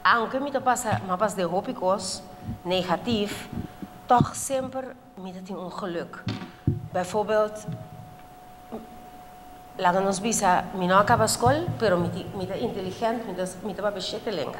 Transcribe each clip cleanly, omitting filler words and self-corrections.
aunque me passa mapas de hopicos negatief, toch sempre me tem geluk. Bijvoorbeeld, laten nos bisa, me não acaba school, pero me inteligente, me tá bechete lenga.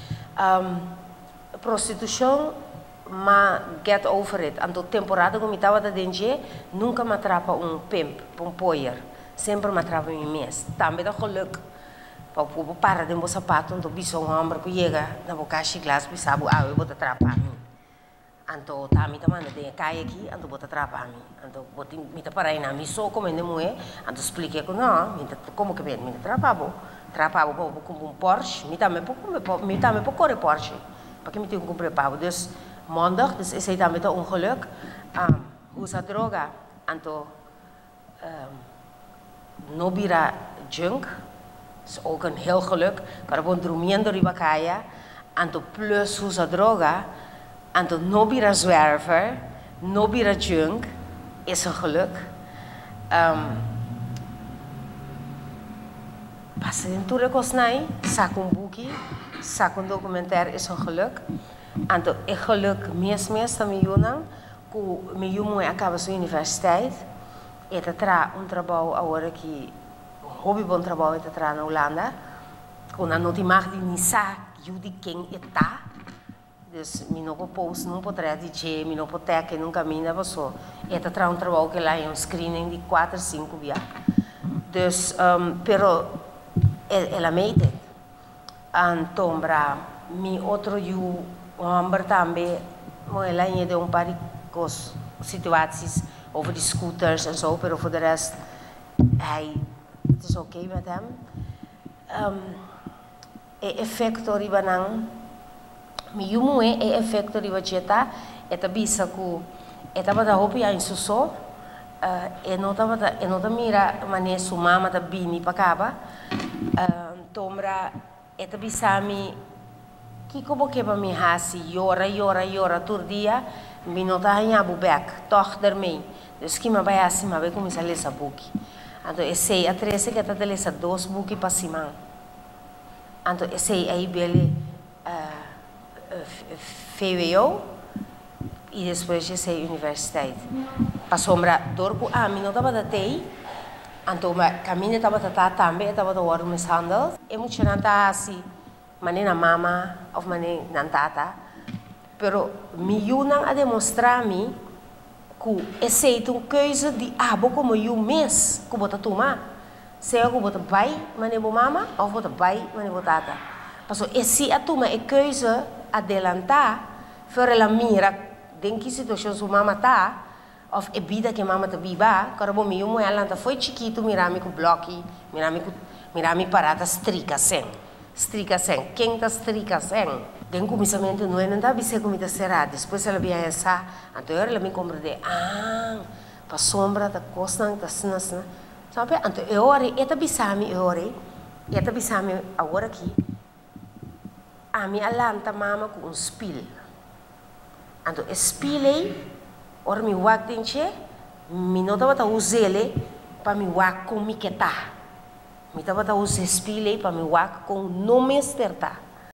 Prostituição, ma get over it. Anto temporada que me tava da dengue, nunca me atrapa pimp, poier. Sempre me atrapa mês. Também dá geluk. Para de meu sapato, então bicho homem que chega na boca de glass, bisabu, eu vou atrapar a mim. Então tá me tamando de cai aqui, então vou atrapar a mim. Então vou me parar aí na missão como ainda mulher, então expliquei que não, como que me atrapava com Porsche, me também por correr Porsche, porque me tem que comprar pavo. Dus maandag, dus is hij daarmee ongeluk, usa droga, então no bira junk. Is ook een heel geluk. Karabon drumiendo ribakaya. Anto plus usa droga. Anto nobira zwerver. Nobira junk. Is een geluk. Passadentura kosnai. Sak boekie. Sak documentaire is een geluk. Anto ik geluk meest miljoenen. Ku miljoen acaba sua universiteit. Eta tra trabalho agora que hobby bom trabalho está na Holanda, quando não te mag de nisa, eu de quem está, dus me não posso não poder dizer, me não poder que nunca me ainda passou, está trabalho que lá é screening de 4, 5 dias, dus pero ela meite, então para me outro eu homem também, ela ainda de par de situações over de scooters en zo, pero voor de rest het is oké met hem. Effecto ribanang, miyumu effecto ribacheta, eta bisa ku, eta bata hopi a insuso, enota mira mane sumama ta bini pakaba, tomra eta bisa mi, kiko bokeba mi hasi, yora tur dia, minota hanya bubek, toch dermei, dus kima bayasi ma be kumisa lesa buki. Então, esse a 13 que está a ler 2 buques para cima. Então, esse aí ele feio e depois esse universidade. Para sombra dorpo, mim não estava datei. Então, caminho estava a também estava a war mishandel. É muito nanta assim, maneira mama ou maneira nantata. Pero me unam a demonstrar a mim esse é uma coisa de como eu mês que vou tomar. Se eu vou pai, mas não vou mama, ou vou pai, mas não vou tata. Porque esse a tomar é coisa adelantar, para ela mira, em que situação sua mama tá, ou é vida que mama tá viva, quando bom meu ela tá foi chiquito, mira-me com bloque, mira-me parada strica sem. Quem tá strica sem? Tem começamento não é nada bisa comida será depois ela vem essa então ela me compra de para sombra da costa da sina sabe então eu ore eta bisami agora aqui a minha alanta mama com spill então spillei or mi wak denche mi não tava usele para mi wak com miqueta mi tava usele spillei para mi wak com nome esterta